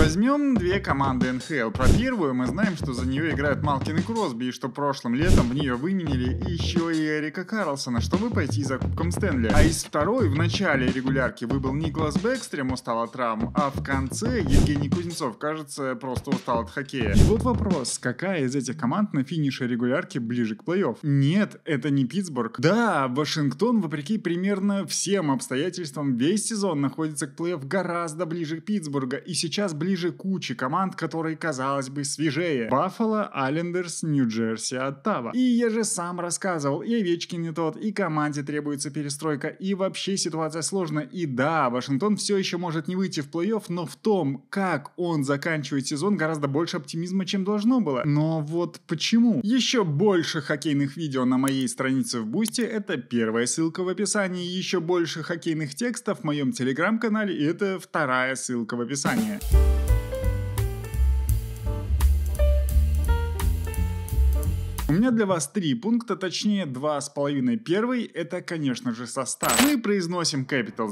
Возьмем две команды НХЛ. Про первую мы знаем, что за нее играют Малкин и Кросби, и что прошлым летом в нее выменили еще и Эрика Карлсона, чтобы пойти за Кубком Стэнли. А из второй в начале регулярки выбыл Никлас Бэкстрем, устал от травм, а в конце Евгений Кузнецов, кажется, просто устал от хоккея. И вот вопрос, какая из этих команд на финише регулярки ближе к плей-офф? Нет, это не Питтсбург. Да, Вашингтон, вопреки примерно всем обстоятельствам, весь сезон находится к плей-офф гораздо ближе к Питтсбурга, и сейчас ближе к куче команд, которые, казалось бы, свежее. Баффало, Айлендерс, Нью-Джерси, Оттава. И я же сам рассказывал, и Овечкин не тот, и команде требуется перестройка, и вообще ситуация сложная. И да, Вашингтон все еще может не выйти в плей-офф, но в том, как он заканчивает сезон, гораздо больше оптимизма, чем должно было. Но вот почему? Еще больше хоккейных видео на моей странице в Бусти, это первая ссылка в описании, еще больше хоккейных текстов в моем телеграм-канале, и это вторая ссылка в описании. У меня для вас 3 пункта, точнее 2,5. Первый — это, конечно же, состав. Мы произносим Capitals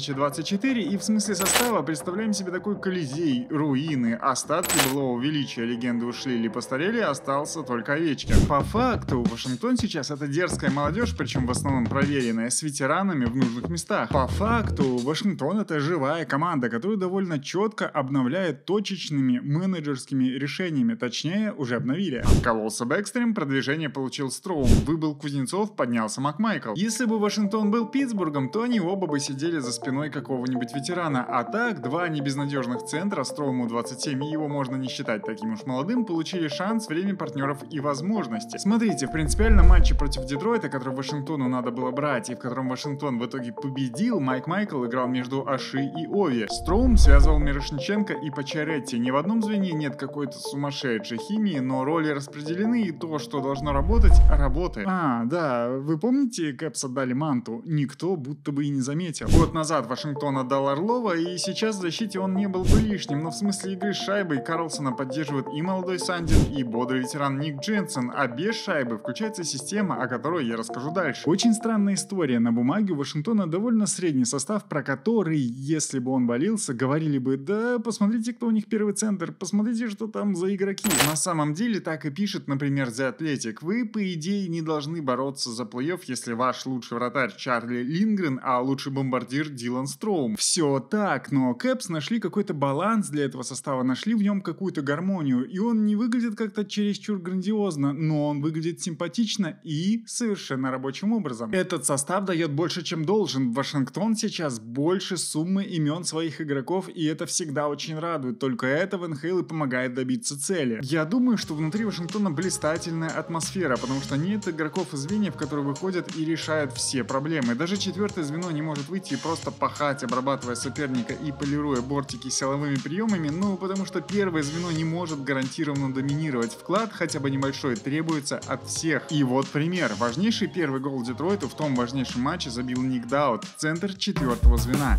2024 и в смысле состава представляем себе такой колизей, руины, остатки былого величия. Легенды ушли или постарели, остался только Овечкин. По факту, Вашингтон сейчас — это дерзкая молодежь, причем в основном проверенная, с ветеранами в нужных местах. По факту, Вашингтон — это живая команда, которую довольно четко обновляет точечными менеджерскими решениями, точнее, уже обновили. Откололся Бэкстрем, продвижение получил Строум, выбыл Кузнецов, поднялся Макмайкл. Если бы Вашингтон был Питтсбургом, то они оба бы сидели за спиной какого-нибудь ветерана, а так, два небезнадежных центра, Строуму 27, и его можно не считать таким уж молодым, получили шанс, время партнеров и возможности. Смотрите, в принципиальном матче против Детройта, который Вашингтону надо было брать, и в котором Вашингтон в итоге победил, Майк Майкл играл между Аши и Ови. Строум связывал Мирошниченко и Пачаретти. Ни в одном звене нет какой-то сумасшедшей химии, но роли распределены, и то, что должно работать, работает. А, да, вы помните, Кэпс отдали Манту? Никто будто бы и не заметил. Год назад Вашингтон отдал Орлова, и сейчас в защите он не был бы лишним, но в смысле игры с шайбой Карлсона поддерживает и молодой Сандин, и бодрый ветеран Ник Дженсен, а без шайбы включается система, о которой я расскажу дальше. Очень странная история. На бумаге у Вашингтона довольно средний состав, про который, если бы он валился, говорили бы: да, посмотрите, кто у них первый центр, посмотрите, что там за игроки. На самом деле так и пишет, например, The Athletic. Вы, по идее, не должны бороться за плей-офф, если ваш лучший вратарь Чарли Линдгрен, а лучший бомбардир Дилан Строум. Все так, но Кэпс нашли какой-то баланс для этого состава, нашли в нем какую-то гармонию, и он не выглядит как-то чересчур грандиозно, но он выглядит симпатично и совершенно рабочим образом. Этот состав дает больше, чем должен. Вашингтон сейчас больше суммы имен своих игроков, и это всегда очень радует. Только это в НХЛ и помогает добиться цели. Я думаю, что внутри Вашингтона блистательная атмосфера, потому что нет игроков и звеньев, которые выходят и решают все проблемы. Даже четвертое звено не может выйти и просто пахать, обрабатывая соперника и полируя бортики силовыми приемами, ну потому что первое звено не может гарантированно доминировать. Вклад, хотя бы небольшой, требуется от всех. И вот пример. Важнейший первый гол Детройту в том важнейшем матче забил Ник Даут, центр четвертого звена.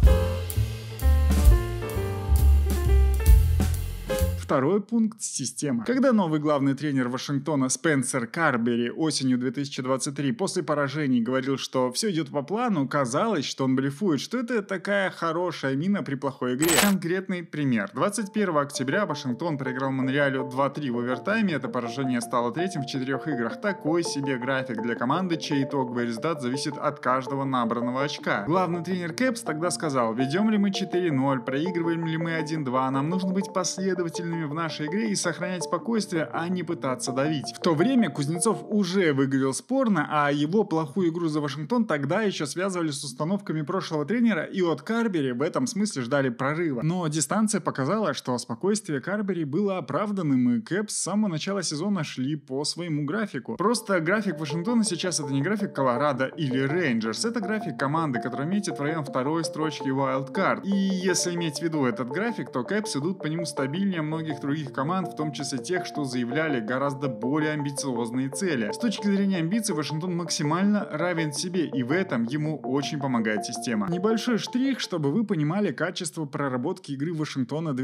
Второй пункт — система. Когда новый главный тренер Вашингтона Спенсер Карбери осенью 2023 после поражений говорил, что все идет по плану, казалось, что он блефует, что это такая хорошая мина при плохой игре. Конкретный пример. 21 октября Вашингтон проиграл Монреалю 2-3 в овертайме, это поражение стало третьим в 4 играх. Такой себе график для команды, чей итоговый результат зависит от каждого набранного очка. Главный тренер Кэпс тогда сказал: ведем ли мы 4-0, проигрываем ли мы 1-2, нам нужно быть последовательными в нашей игре и сохранять спокойствие, а не пытаться давить. В то время Кузнецов уже выглядел спорно, а его плохую игру за Вашингтон тогда еще связывали с установками прошлого тренера, и от Карбери в этом смысле ждали прорыва. Но дистанция показала, что спокойствие Карбери было оправданным, и Кэпс с самого начала сезона шли по своему графику. Просто график Вашингтона сейчас — это не график Колорадо или Рейнджерс, это график команды, которая метит в район второй строчки Wildcard. И если иметь в виду этот график, то Кэпс идут по нему стабильнее многих многих других команд, в том числе тех, что заявляли гораздо более амбициозные цели. С точки зрения амбиций, Вашингтон максимально равен себе, и в этом ему очень помогает система. Небольшой штрих, чтобы вы понимали качество проработки игры Вашингтона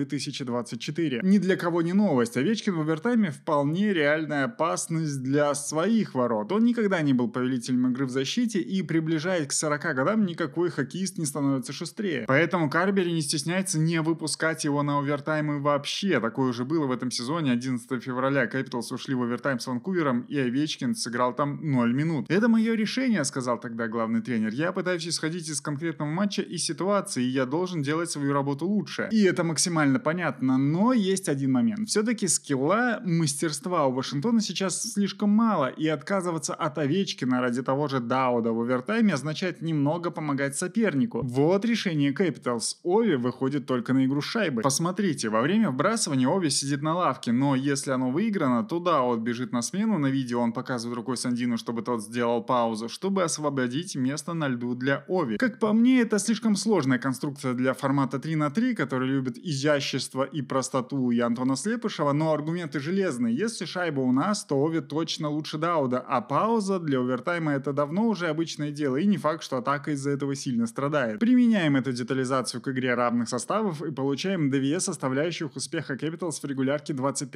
2024. Ни для кого не новость. Овечкин в овертайме вполне реальная опасность для своих ворот. Он никогда не был повелителем игры в защите, и приближаясь к 40 годам, никакой хоккеист не становится шустрее. Поэтому Карбери не стесняется не выпускать его на овертаймы вообще. Такое уже было в этом сезоне. 11 февраля Capitals ушли в овертайм с Ванкувером, и Овечкин сыграл там 0 минут. Это мое решение, сказал тогда главный тренер. Я пытаюсь исходить из конкретного матча и ситуации, и я должен делать свою работу лучше. И это максимально понятно, но есть один момент. Все-таки скилла, мастерства у Вашингтона сейчас слишком мало, и отказываться от Овечкина ради того же Дауда в овертайме означает немного помогать сопернику. Вот решение Capitals. Ови выходит только на игру с шайбой. Посмотрите, во время вбрасывания Ови сидит на лавке, но если оно выиграно, то Дауд бежит на смену. На видео он показывает рукой Сандину, чтобы тот сделал паузу, чтобы освободить место на льду для Ови. Как по мне, это слишком сложная конструкция для формата 3-3, который любит изящество и простоту и Антона Слепышева, но аргументы железные. Если шайба у нас, то Ови точно лучше Дауда, а пауза для овертайма это давно уже обычное дело, и не факт, что атака из-за этого сильно страдает. Применяем эту детализацию к игре равных составов и получаем две составляющих успеха Capitals в регулярке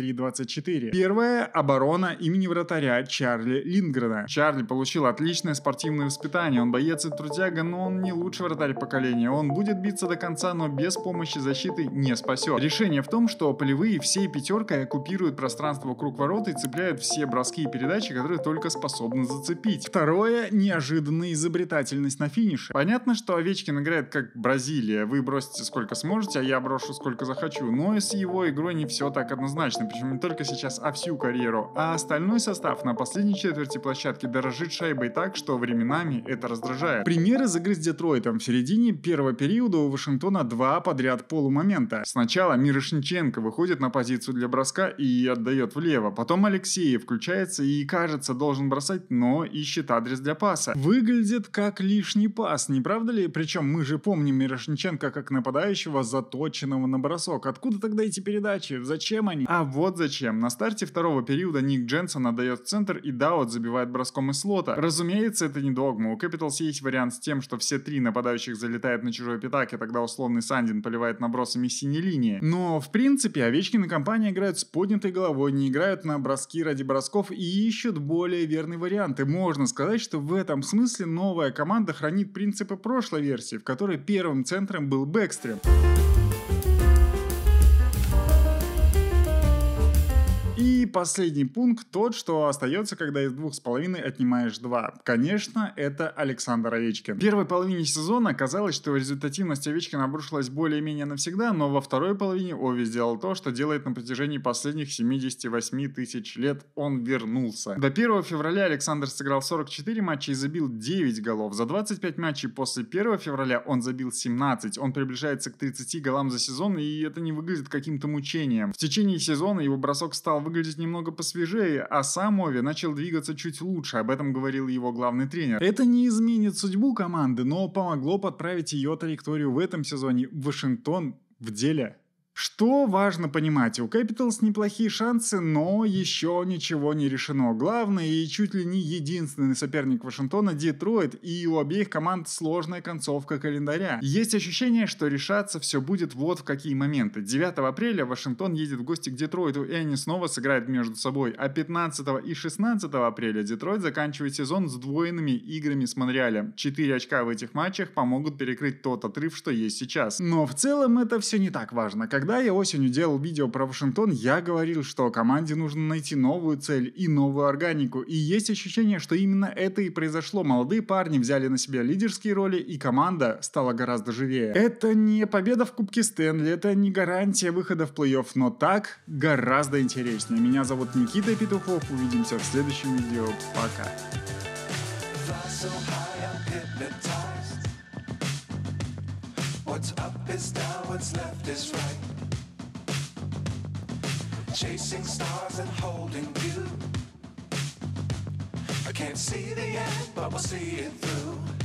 23-24. Первая — оборона имени вратаря Чарли Линдгрена. Чарли получил отличное спортивное воспитание, он боец и трудяга, но он не лучший вратарь поколения. Он будет биться до конца, но без помощи защиты не спасет. Решение в том, что полевые всей пятеркой оккупируют пространство вокруг ворот и цепляют все броски и передачи, которые только способны зацепить. Второе — неожиданная изобретательность на финише. Понятно, что Овечкин играет как Бразилия. Вы бросите сколько сможете, а я брошу сколько захочу. Но и с его игрой не все так однозначно. Причем не только сейчас, а всю карьеру. А остальной состав на последней четверти площадки дорожит шайбой так, что временами это раздражает. Пример из игры с Детройтом. В середине первого периода у Вашингтона два подряд полумомента. Сначала Мирошниченко выходит на позицию для броска и отдает влево. Потом Алексеев включается и, кажется, должен бросать, но ищет адрес для паса. Выглядит как лишний пас, не правда ли? Причем мы же помним Мирошниченко как нападающего, заточенного на бросок. Откуда тогда эти передачи? Зачем они? А вот зачем. На старте второго периода Ник Дженсон отдает в центр, и Дауд забивает броском из слота. Разумеется, это не догма. У Capitals есть вариант с тем, что все три нападающих залетают на чужой пятак, и тогда условный Сандин поливает набросами с синей линии. Но, в принципе, Овечкин и компания играют с поднятой головой, не играют на броски ради бросков и ищут более верные варианты. Можно сказать, что в этом смысле новая команда хранит принципы прошлой версии, в которой первым центром был Бэкстрем. И последний пункт тот, что остается, когда из 2,5 отнимаешь 2. Конечно, это Александр Овечкин. В первой половине сезона казалось, что результативность Овечкина обрушилась более-менее навсегда, но во второй половине Ови сделал то, что делает на протяжении последних 78 тысяч лет. Он вернулся. До 1 февраля Александр сыграл 44 матча и забил 9 голов. За 25 матчей после 1 февраля он забил 17. Он приближается к 30 голам за сезон, и это не выглядит каким-то мучением. В течение сезона его бросок стал выглядеть немного посвежее, а сам Ови начал двигаться чуть лучше, об этом говорил его главный тренер. Это не изменит судьбу команды, но помогло подправить ее траекторию в этом сезоне. Вашингтон в деле. Что важно понимать, у Capitals неплохие шансы, но еще ничего не решено. Главный и чуть ли не единственный соперник Вашингтона — Детройт, и у обеих команд сложная концовка календаря. Есть ощущение, что решаться все будет вот в какие моменты. 9 апреля Вашингтон едет в гости к Детройту, и они снова сыграют между собой. А 15 и 16 апреля Детройт заканчивает сезон сдвоенными играми с Монреалем. 4 очка в этих матчах помогут перекрыть тот отрыв, что есть сейчас. Но в целом это все не так важно. Когда я осенью делал видео про Вашингтон, я говорил, что команде нужно найти новую цель и новую органику. И есть ощущение, что именно это и произошло. Молодые парни взяли на себя лидерские роли, и команда стала гораздо живее. Это не победа в Кубке Стэнли, это не гарантия выхода в плей-офф, но так гораздо интереснее. Меня зовут Никита Петухов, увидимся в следующем видео. Пока. What's up is down, what's left is right. Chasing stars and holding you. I can't see the end, but we'll see it through.